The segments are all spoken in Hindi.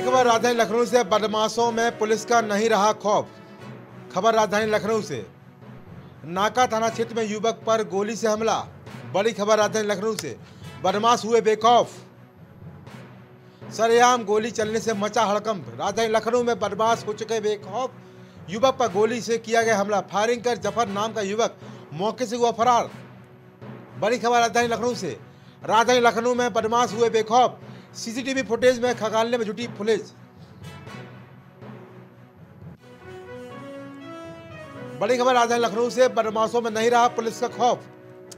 खबर राजधानी लखनऊ से, बदमाशों में पुलिस का नहीं रहा खौफ। खबर राजधानी लखनऊ से, नाका थाना क्षेत्र में युवक पर गोली से हमला। बड़ी खबर राजधानी लखनऊ से, बदमाश हुए बेखौफ। सरेआम गोली चलने से मचा हड़कंप। राजधानी लखनऊ में बदमाश हो चुके बेखौफ, युवक पर गोली से किया गया हमला। फायरिंग कर जफर नाम का युवक मौके से हुआ फरार। बड़ी खबर राजधानी लखनऊ से, राजधानी लखनऊ में बदमाश हुए बेखौफ। सीसीटीवी फुटेज में खंगालने में जुटी पुलिस। बड़ी खबर राजधानी लखनऊ से, बदमाशों में नहीं रहा पुलिस का खौफ।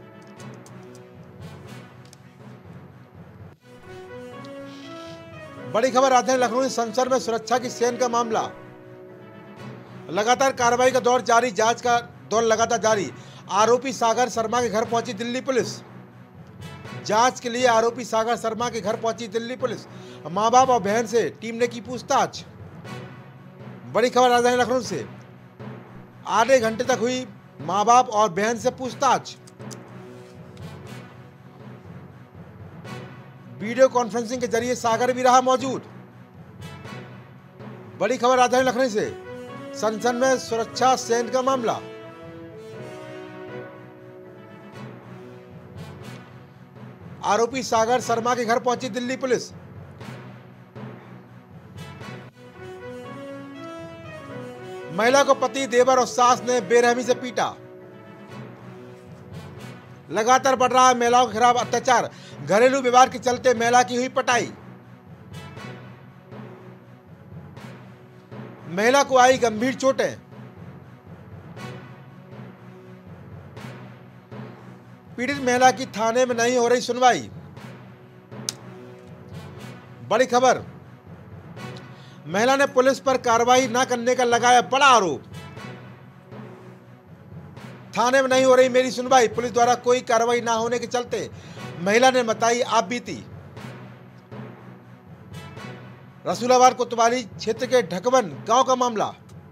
बड़ी खबर राजधानी लखनऊ में, संसद में सुरक्षा की सेन का मामला। लगातार कार्रवाई का दौर जारी, जांच का दौर लगातार जारी। आरोपी सागर शर्मा के घर पहुंची दिल्ली पुलिस। जांच के लिए आरोपी सागर शर्मा के घर पहुंची दिल्ली पुलिस। मां बाप और बहन से टीम ने की पूछताछ। बड़ी खबर राजधानी लखनऊ से, आधे घंटे तक हुई मां बाप और बहन से पूछताछ। वीडियो कॉन्फ्रेंसिंग के जरिए सागर भी रहा मौजूद। बड़ी खबर राजधानी लखनऊ से, संसद में सुरक्षा सेन का मामला। आरोपी सागर शर्मा के घर पहुंची दिल्ली पुलिस। महिला को पति, देवर और सास ने बेरहमी से पीटा। लगातार बढ़ रहा है महिलाओं के खिलाफ अत्याचार। घरेलू विवाद के चलते महिला की हुई पिटाई। महिला को आई गंभीर चोटें। पीड़ित महिला की थाने में नहीं हो रही सुनवाई। बड़ी खबर, महिला ने पुलिस पर कार्रवाई न करने का लगाया बड़ा आरोप। थाने में नहीं हो रही मेरी सुनवाई, पुलिस द्वारा कोई कार्रवाई न होने के चलते महिला ने बताई आप बीती। रसूलाबाद कोतवाली क्षेत्र के ढकवन गांव का मामला।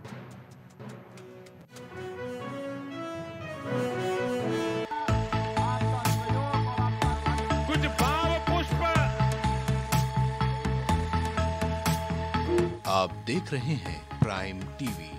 कुछ भाव पुष्प। आप देख रहे हैं प्राइम टीवी।